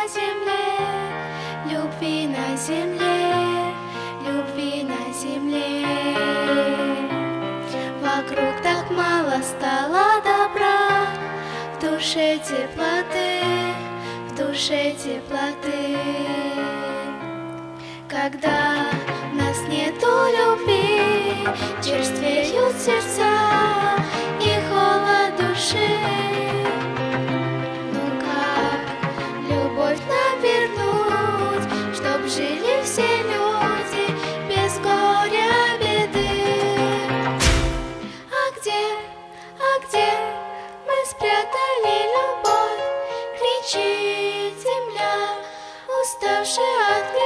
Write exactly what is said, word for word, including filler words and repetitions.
на земле, любви на земле, любви на земле. Вокруг так мало стало добра, в душе теплоты, в душе теплоты. Когда в нас нету любви, черствеют сердца и холод души. Ну как любовь нам вернуть, чтоб жили все люди без горя, беды? А где, а где мы спрятали любовь? Кричит земля, уставшая от